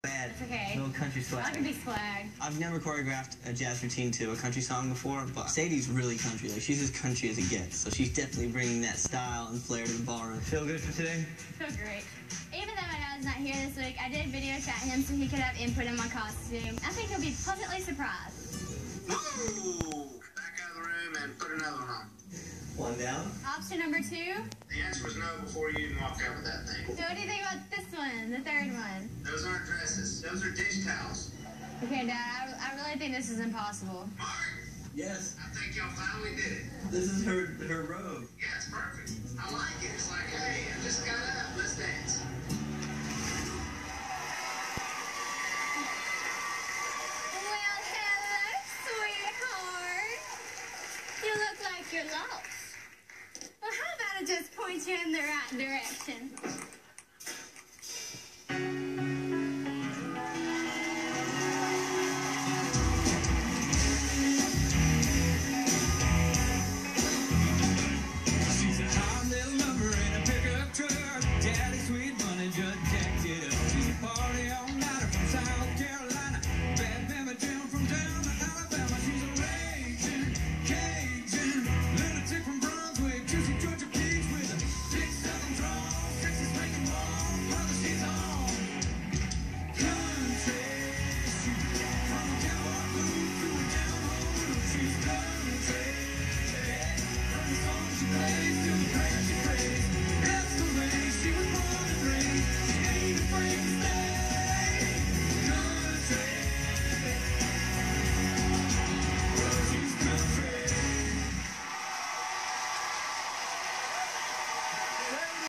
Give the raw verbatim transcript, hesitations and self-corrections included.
bad. It's okay. Little country swag. I can be swag. I've never choreographed a jazz routine to a country song before, but Sadie's really country. Like, she's as country as it gets, so she's definitely bringing that style and flair to the ballroom. Feel good for today? Feel great. Even though my dad's not here this week, I did video chat him so he could have input in my costume. I think he'll be pleasantly surprised. Whoa! Back out of the room and put another one on. One down. Option number two. The answer was no before you even walked out with that thing. So what do you think about this one, the third one? Those aren't dresses. Those are dish towels. Okay, Dad, I, I really think this is impossible. Mark! Yes. I think y'all finally did it. This is her her robe. Yeah, it's perfect. I like it. It's like, hey, I just got up. Let's dance.